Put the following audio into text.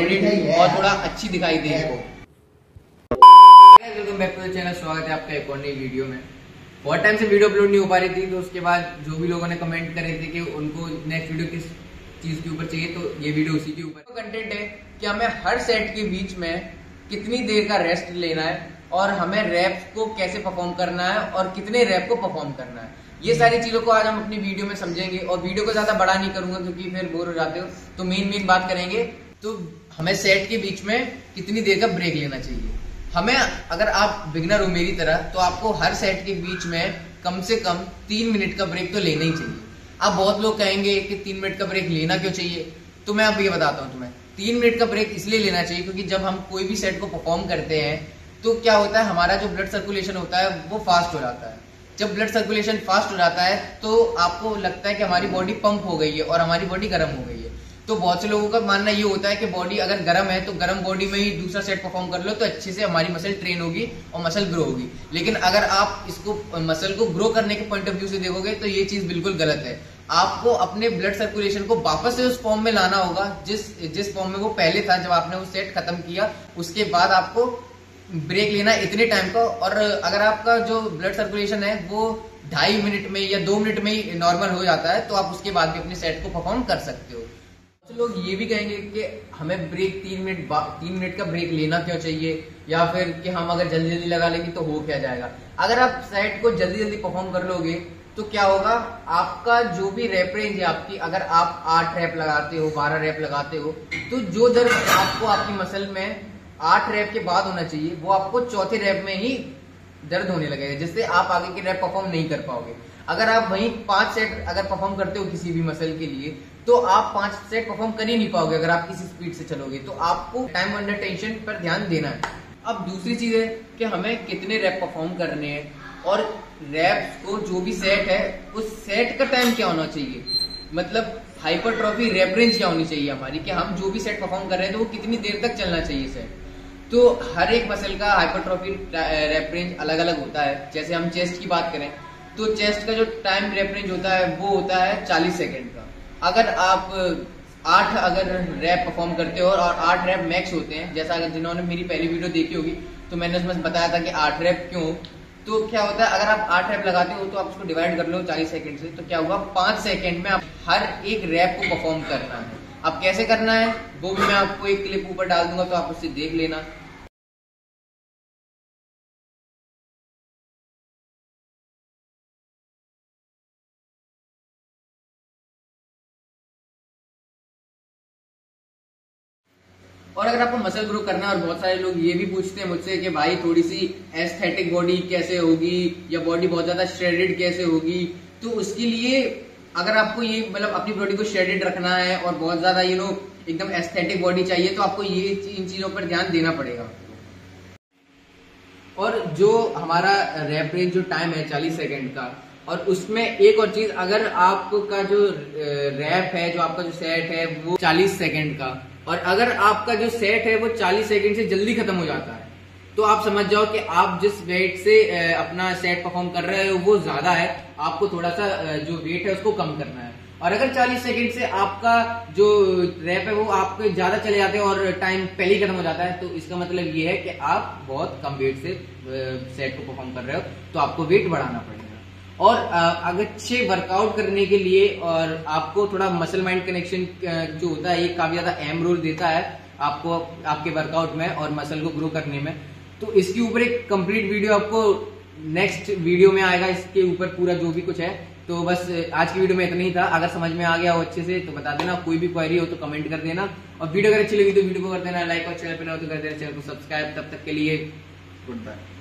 और थोड़ा अच्छी दिखाई दे इसको। Welcome back to the channel, स्वागत है आपका एक और नई वीडियो में। बहुत टाइम से वीडियो अपलोड नहीं हो पा रही थी, तो उसके बाद जो भी लोगों ने कमेंट करे थे कि उनको नेक्स्ट वीडियो किस चीज के ऊपर चाहिए, तो ये वीडियो उसी के ऊपर कंटेंट है कि हमें हर सेट के बीच में कितनी देर का रेस्ट लेना है और हमें रैप्स को कैसे परफॉर्म करना है और कितने रैप को परफॉर्म करना है। ये सारी चीजों को आज हम अपनी वीडियो में समझेंगे और वीडियो को ज्यादा बड़ा नहीं करूंगा क्योंकि फिर बोर हो जाते हो, तो मेन बात करेंगे। तो हमें सेट के बीच में कितनी देर का ब्रेक लेना चाहिए। हमें, अगर आप बिगनर हो मेरी तरह, तो आपको हर सेट के बीच में कम से कम 3 मिनट का ब्रेक तो लेना ही चाहिए। अब बहुत लोग कहेंगे कि 3 मिनट का ब्रेक लेना क्यों चाहिए, तो मैं अब ये बताता हूँ तुम्हें। 3 मिनट का ब्रेक इसलिए लेना चाहिए क्योंकि जब हम कोई भी सेट को परफॉर्म करते हैं तो क्या होता है, हमारा जो ब्लड सर्कुलेशन होता है वो फास्ट हो जाता है। जब ब्लड सर्कुलेशन फास्ट हो जाता है तो आपको लगता है कि हमारी बॉडी पंप हो गई है और हमारी बॉडी गर्म हो गई है। तो बहुत से लोगों का मानना ये होता है कि बॉडी अगर गर्म है तो गर्म बॉडी में ही दूसरा सेट परफॉर्म कर लो तो अच्छे से हमारी मसल ट्रेन होगी और मसल ग्रो होगी। लेकिन अगर आप इसको मसल को ग्रो करने के पॉइंट ऑफ व्यू से देखोगे तो ये चीज बिल्कुल गलत है। आपको अपने ब्लड सर्कुलेशन को वापस से उस फॉर्म में लाना होगा जिस फॉर्म में वो पहले था जब आपने वो सेट खत्म किया। उसके बाद आपको ब्रेक लेना इतने टाइम का, और अगर आपका जो ब्लड सर्कुलेशन है वो 2.5 मिनट में या 2 मिनट में ही नॉर्मल हो जाता है तो आप उसके बाद भी अपने सेट को परफॉर्म कर सकते हो। तो लोग ये भी कहेंगे कि हमें ब्रेक 3 मिनट का ब्रेक लेना क्यों चाहिए, या फिर कि हम अगर जल्दी जल्दी लगा लेंगे तो हो क्या जाएगा। अगर आप सेट को जल्दी जल्दी परफॉर्म कर लोगे तो क्या होगा, आपका जो भी रैप रेंज है आपकी, अगर आप 8 रैप लगाते हो, 12 रैप लगाते हो, तो जो दर्द आपको आपकी मसल में 8 रैप के बाद होना चाहिए वो आपको चौथे रैप में ही दर्द होने लगेगा, जिससे आप आगे के रैप परफॉर्म नहीं कर पाओगे। अगर आप वहीं 5 सेट अगर परफॉर्म करते हो किसी भी मसल के लिए तो आप 5 सेट परफॉर्म कर ही नहीं पाओगे अगर आप किसी स्पीड से चलोगे। तो आपको टाइम अंडर टेंशन पर ध्यान देना है। अब दूसरी चीज है कि हमें कितने रैप परफॉर्म करने हैं और रैप्स को जो भी सेट है उस सेट का टाइम क्या होना चाहिए, मतलब हाइपरट्रॉफी रैप रेंज क्या होनी चाहिए हमारी, कि हम जो भी सेट परफॉर्म कर रहे हैं तो वो कितनी देर तक चलना चाहिए सेट। तो हर एक मसल का हाइपरट्रॉफी रैप रेंज अलग अलग होता है। जैसे हम चेस्ट की बात करें तो चेस्ट का जो टाइम रैप रेंज होता है वो होता है 40 सेकेंड का। अगर आप 8 अगर रैप परफॉर्म करते हो और 8 रैप मैक्स होते हैं, जैसा अगर जिन्होंने मेरी पहली वीडियो देखी होगी तो मैंने उसमें बताया था कि 8 रैप क्यों। तो क्या होता है, अगर आप 8 रैप लगाते हो तो आप उसको डिवाइड कर लो 40 सेकंड से, तो क्या होगा, 5 सेकंड में आप हर एक रैप को परफॉर्म करना है। अब कैसे करना है वो भी मैं आपको एक क्लिप ऊपर डाल दूंगा तो आप उससे देख लेना। और अगर आपको मसल ग्रो करना है, और बहुत सारे लोग ये भी पूछते हैं मुझसे कि भाई थोड़ी सी एस्थेटिक बॉडी कैसे होगी या बॉडी बहुत ज्यादा श्रेडेड कैसे होगी, तो उसके लिए अगर आपको ये मतलब अपनी बॉडी को श्रेडेड रखना है और बहुत ज्यादा एकदम एस्थेटिक बॉडी चाहिए तो आपको ये इन चीजों पर ध्यान देना पड़ेगा। और जो हमारा रैप रेंज जो टाइम है 40 सेकेंड का, और उसमें एक और चीज, अगर आपका जो रैप है, जो आपका जो सेट है वो 40 सेकेंड का, और अगर आपका जो सेट है वो 40 सेकंड से जल्दी खत्म हो जाता है तो आप समझ जाओ कि आप जिस वेट से अपना सेट परफॉर्म कर रहे हो वो ज्यादा है, आपको थोड़ा सा जो वेट है उसको कम करना है। और अगर 40 सेकंड से आपका जो रैप है वो आपके ज्यादा चले जाते हैं और टाइम पहले ही खत्म हो जाता है, तो इसका मतलब ये है कि आप बहुत कम वेट से सेट को परफॉर्म कर रहे हो, तो आपको वेट बढ़ाना पड़ेगा। और अगर अच्छे वर्कआउट करने के लिए और आपको थोड़ा मसल माइंड कनेक्शन जो होता है ये काफी ज्यादा अहम रोल देता है आपको आपके वर्कआउट में और मसल को ग्रो करने में। तो इसके ऊपर एक कंप्लीट वीडियो आपको नेक्स्ट वीडियो में आएगा, इसके ऊपर पूरा जो भी कुछ है। तो बस आज की वीडियो में इतना ही था। अगर समझ में आ गया हो अच्छे से तो बता देना, कोई भी क्वेरी हो तो कमेंट कर देना, और वीडियो अगर अच्छी लगी तो वीडियो को कर देना लाइक, और चैनल पे ना हो तो कर देना चैनल को सब्सक्राइब। तब तक के लिए गुड बाय।